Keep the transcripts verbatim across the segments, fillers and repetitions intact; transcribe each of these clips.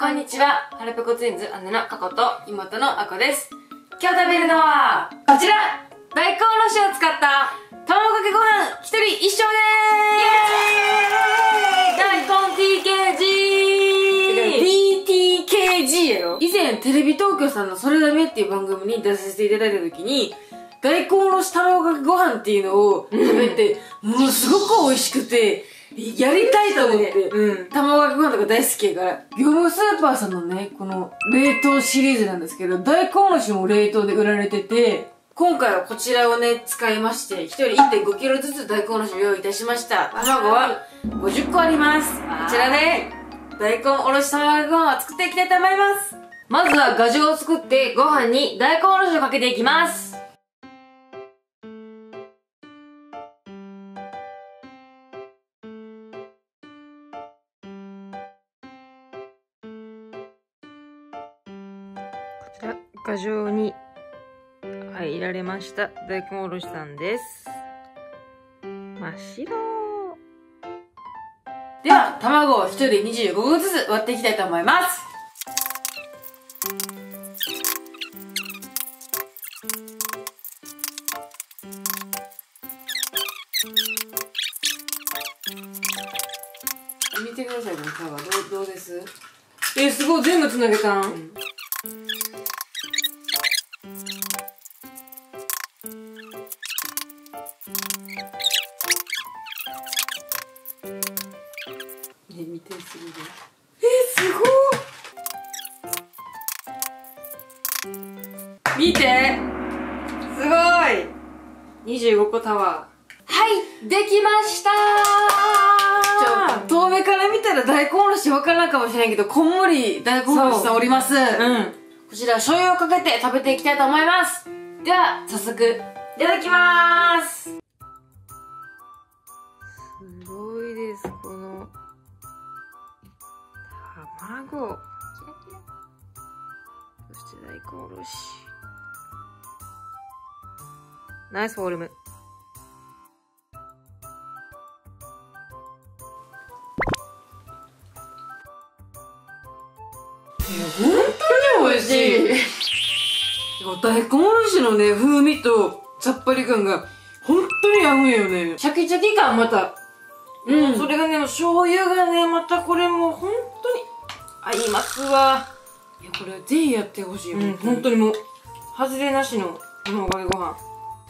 こんにちは、ハルペコツインズ姉のかこと妹のあこです。今日食べるのはこちら、大根おろしを使った卵かけご飯一人一生でーす。大根 ティーケージービーティーケージー やよ。以前テレビ東京さんのそれだめっていう番組に出させていただいた時に大根おろし卵かけご飯っていうのを食べて、うん、ものすごく美味しくてやりたいと思って、うん、卵かけご飯とか大好きやから、業務スーパーさんのね、この冷凍シリーズなんですけど、大根おろしも冷凍で売られてて、今回はこちらをね、使いまして、ひとり いってんごキロずつ大根おろしを用意いたしました。卵はごじゅっこあります。こちらで、大根おろし卵かけご飯を作っていきたいと思います。まずは画状を作って、ご飯に大根おろしをかけていきます。画状に入られました大根おろしさんです。真っ白。では卵をひとりにじゅうごこずつ割っていきたいと思います。見てくださいね、皮どう、どうです？えー、すごい、全部つなげたん、うんね、見てすぎる。えー、すごい。見て、すごい。にじゅうごこタワー。はい、できましたー。ちょ、遠目から見たら大根おろしわからんかもしれないけど、こんもり大根おろしさんおります。うん。こちら醤油をかけて食べていきたいと思います。では、早速、いただきまーす。すごいです、この卵。キラキラ。そして大根おろし。ナイスフォルム。本当に美味しい。大根おろしのね、風味とさっぱり感が本当に合うんよね。シャキシャキ感また。うん。それがね、醤油がね、またこれも本当に合いますわ。いや、これぜひやってほしい。うん、本当にもう、外れなしの卵かけご飯。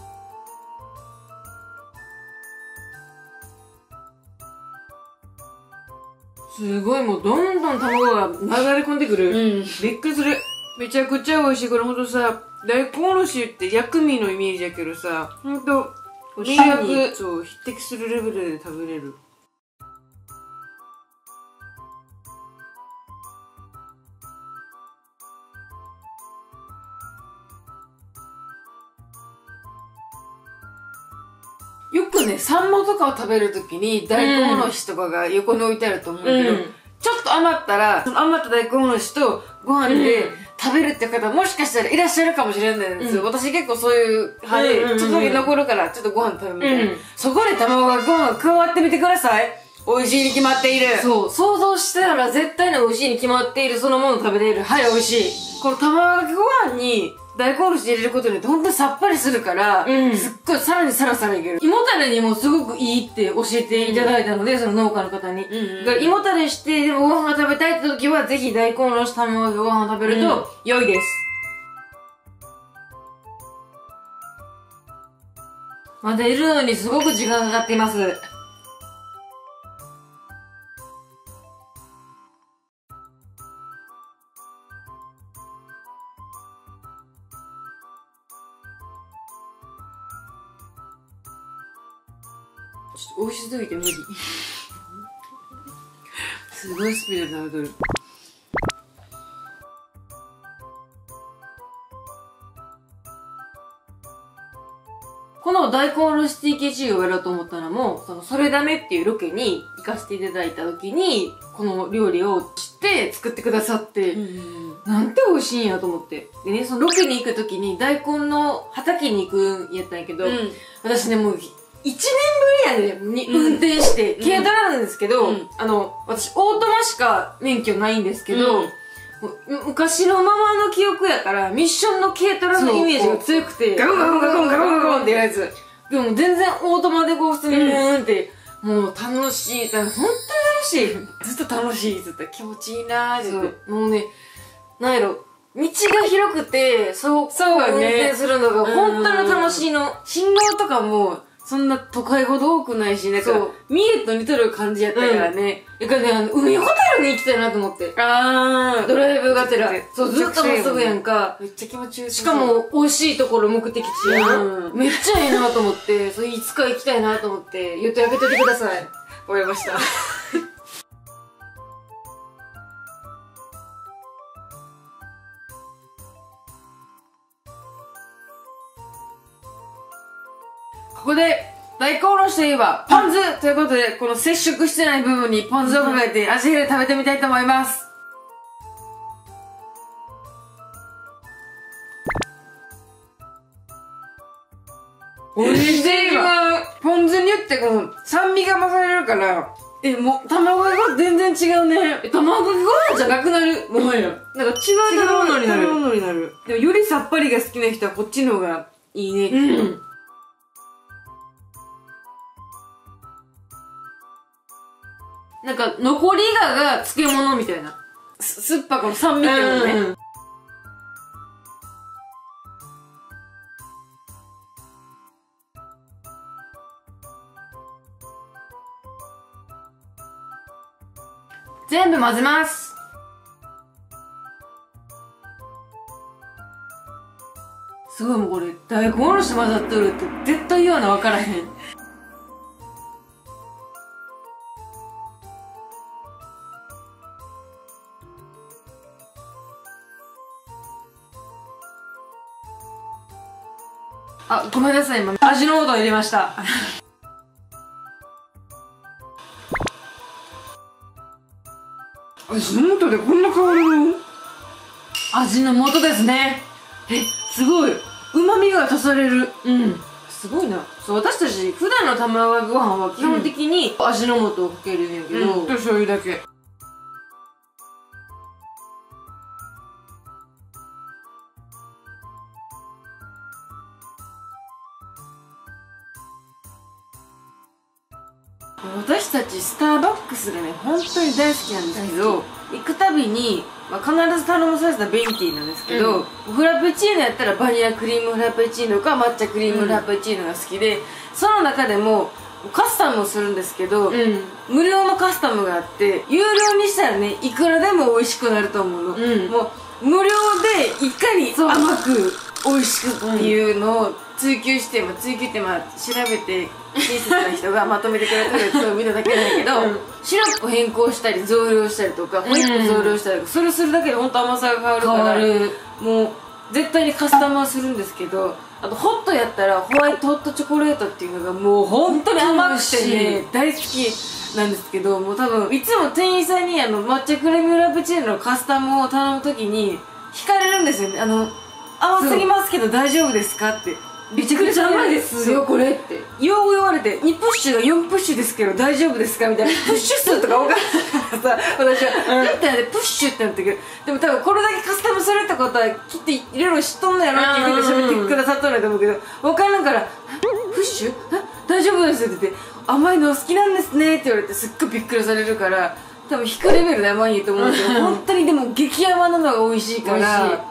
すごい、もうどんどん卵が流れ込んでくる。うん。びっくりする。めちゃくちゃ美味しい。これほんとさ、大根おろしって薬味のイメージやけどさ、ほんと、美薬、そう、匹敵するレベルで食べれる。よくね、サンマとかを食べるときに大根おろしとかが横に置いてあると思うけど、うん、ちょっと余ったら、その余った大根おろしとご飯で食べるって方もしかしたらいらっしゃるかもしれないんですよ。うん、私結構そういう派で、ちょっとだけ残るからちょっとご飯食べるみたいな。うん、そこで卵がご飯加わってみてください。美味しいに決まっている。そう、想像したら絶対に美味しいに決まっているそのものを食べれる。はい、美味しい。この卵かけご飯に大根おろし入れることによってほんとさっぱりするから、うん、すっごいさらにサラサラいける。胃もたれにもすごくいいって教えていただいたので、うん、その農家の方に。うんうん、だから胃もたれして、でもご飯が食べたいって時は、ぜひ大根おろし卵かけご飯を食べると良いです。うん、まだいるのにすごく時間かかっています。ちょっと美味しすぎて無理。すごいスピードで食べとる。この大根おろし ティーケージー をやろうと思ったのも、そのそれだめっていうロケに行かせていただいた時に、この料理を知って作ってくださって、うん、なんて美味しいんやと思って。でね、そのロケに行く時に大根の畑に行くんやったんやけど、うん、私ね、もう、いちねんぶりやで、に、運転して、軽トラなんですけど、うん、あの、私、オートマしか免許ないんですけど、うん、 む昔のままの記憶やから、ミッションの軽トラのイメージが強くて、 ガコンガコンガコンガコンガコンってやるやつ。 でも全然オートマでこう普通にブーンって、もう楽しい。本当に楽しい。 ずっと楽しい。ずっと気持ちいいなーって。 もうね、なんやろ、道が広くて、そう、そう運転するのが本当に楽しいの。 信号とかも、そんな都会ほど多くないし、なんか、三重と似とる感じやったからね。 だからね、あの、海ホテルに行きたいなと思って。 あー。 ドライブがてら。そう、ずっとまっすぐやんか。 めっちゃ気持ちいい。 しかも、美味しいところ目的地やん。めっちゃいいなと思って、そう、いつか行きたいなと思って、予定開けといてください。 わかりました。ここで、大根おろしといえば、ポン酢ということで、この接触してない部分にポン酢をかけて味変で食べてみたいと思います。おいしいわ。ポン酢によってこの酸味が増されるから、え、もう、卵が全然違うね。 え、卵かけご飯じゃなくなる。 もはや。 なんか違う食べ物になる。 食べ物になる。でもよりさっぱりが好きな人はこっちの方がいいね。 うん。なんか、残りがが漬物みたいな。 す、酸っぱこの酸味っていうのね。うん、 全部混ぜます。すごいもうこれ、大根おろし混ざっとるって絶対言わな分からへん。あ、ごめんなさい、今、味の素を入れました。 味の素でこんな香りの味の素ですね。 え、すごい。旨味が足される。 うん。すごいな。そう、私たち、普段の卵かけご飯は基本的に味の素をかけるんやけど、 うん、と醤油だけ。私たちスターバックスがね本当に大好きなんですけど、行くたびに、まあ、必ず頼むサイズのベンティーなんですけど、うん、フラペチーノやったらバニラクリームフラペチーノか抹茶クリームフラペチーノが好きで、うん、その中でもカスタムをするんですけど、うん、無料のカスタムがあって有料にしたらねいくらでも美味しくなると思うの、うん、もう無料でいかに甘く美味しくっていうのを追求して、まあ、追求ってまあ調べて親切な人がまとめてくれたやつを見ただけなんだけど、うん、シロップ変更したり増量したりとかホイップ増量したりとか、それするだけで本当甘さが変わるからもう絶対にカスタマーするんですけど、あとホットやったらホワイトホットチョコレートっていうのがもう本当に甘くてね大好きなんですけど、もう多分いつも店員さんにあの抹茶クリームフラペチーノのカスタムを頼むときに聞かれるんですよね。あの甘すぎますけど大丈夫ですかって。めちゃくちゃ甘いですよこれってよう言われて、にプッシュがよんプッシュですけど大丈夫ですかみたいなプッシュ数とか分からんからさ私は「ってなってプッシュ」ってなったけど、でも多分これだけカスタムするってことはきっといろいろ知っとんのやろっていうふうに喋ってくださったんだと思うけど、分からんから「プッシュ大丈夫です」って言って「甘いの好きなんですね」って言われてすっごいびっくりされるから、多分低レベルで甘いと思うんだけど本当にでも激甘なのが美味しいから、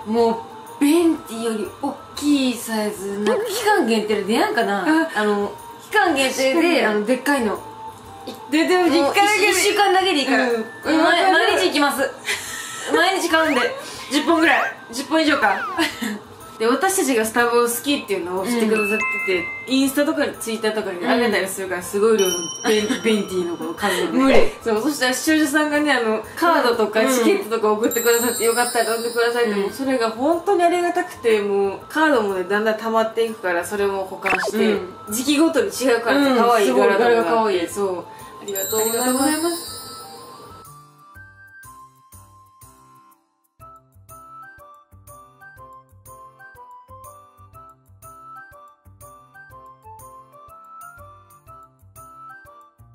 もうベンティより大きいサイズ、なんか期間限定で出やんかな、あの期間限定であのでっかいの出てるいっかいだけいっしゅうかんだけでいいから、うん、毎日行きます毎日買うんでじゅっぽんぐらいじゅっぽん以上かで私たちがスタバを好きっていうのを知ってくださってて、うん、インスタとかにツイッターとかにあげたりするからすごい量のベン、ベンティーのこの数を、ね、無理そう、そしたら視聴者さんがねあのカードとかチケットとか送ってくださって、よかったら呼んでくださいって、うん、もうそれが本当にありがたくて、もうカードもねだんだん溜まっていくからそれも保管して、うん、時期ごとに違うから可愛い柄とかが可愛い、そうありがとうございます。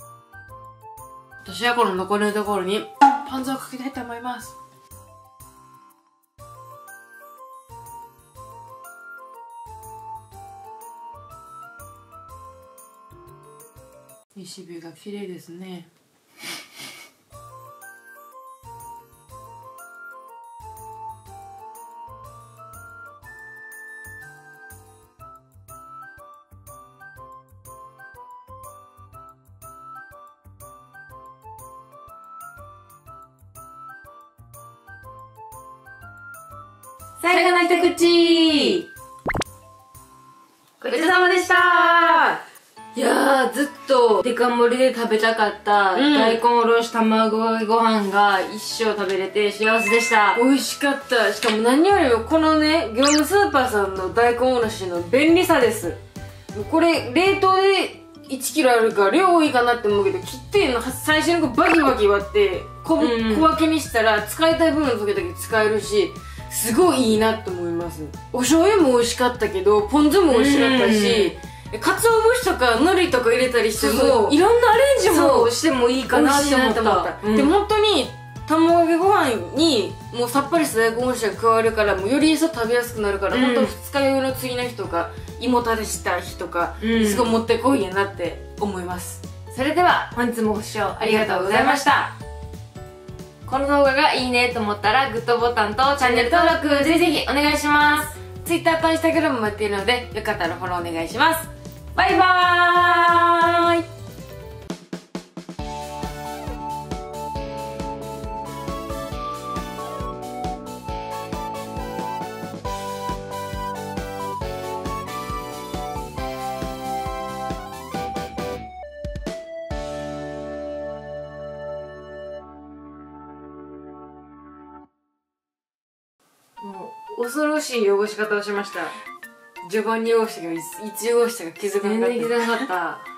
私はこの残りのところにパン酢をかけたいと思います。 西日が綺麗ですね。 最後の一口、ごちそうさまでした。いやー、ずっとデカ盛りで食べたかった大根おろし卵かけご飯が一生食べれて幸せでした。 美味しかった。しかも何よりもこのね、業務スーパーさんの大根おろしの便利さです。これ冷凍でいちキロあるから量多いかなって思うけど、切って最初にこうバキバキ割って小分けにしたら使いたい分の時だけ使えるし、すごいいいなと思います。お醤油も美味しかったけど、ポン酢も美味しかったし、鰹節とか海苔とか入れたりしてもいろんなアレンジもしてもいいかなって思った。 でも本当に卵かけご飯にもうさっぱりした大根おろしが加わるから、もうより一層食べやすくなるから、うん、本当二日酔いの次の日とか胃もたれした日とか、うん、すごいもってこいやなって思います。 それでは本日もご視聴ありがとうございました。この動画がいいねと思ったらグッドボタンとチャンネル登録ぜひぜひお願いします。 Twitter と Instagram もやっているので、よかったらフォローお願いします。 バイバーイ。 もう恐ろしい汚し方をしました。序盤に汚したけど、いつ汚したか気づかなかった。 全然気づかなかった。